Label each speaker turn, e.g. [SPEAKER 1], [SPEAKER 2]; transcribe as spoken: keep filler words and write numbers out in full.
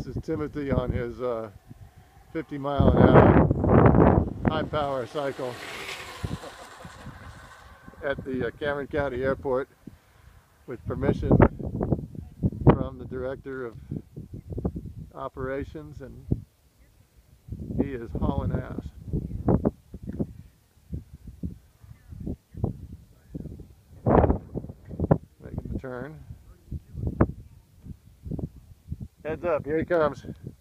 [SPEAKER 1] This is Timothy on his uh, fifty mile an hour high power cycle at the uh, Cameron County Airport with permission from the Director of Operations, and he is hauling ass. Making the turn. Heads up, here he comes.